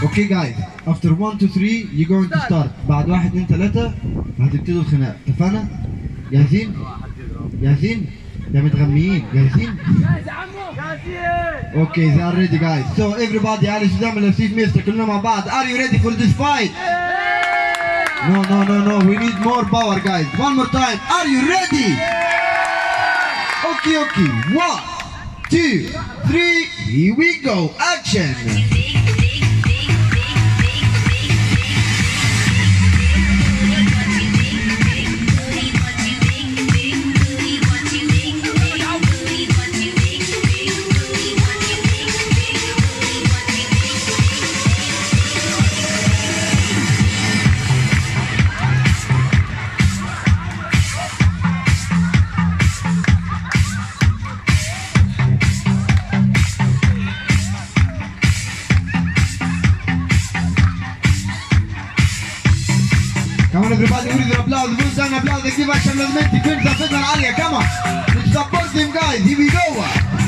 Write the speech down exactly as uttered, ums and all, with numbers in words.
اوكي جايز after one to three you're going to start. بعد واحد اثنين ثلاثة هتبتدوا الخناق، اتفقنا؟ جاهزين؟ جاهزين؟ يا متغميين جاهزين؟ جاهز يا عمو جاهزين. اوكي they are ready guys. So everybody علي شدام الاسيف ميستر كلنا مع بعض. Are you ready for this fight? No no no no we need more power guys. One more time. Are you ready? Okay okay. One, two, three. Here we go. Action. Come on everybody, we need an applause, we need an applause, give us some movement, give us a signal, Alia, come on, let's support them guys, here we go.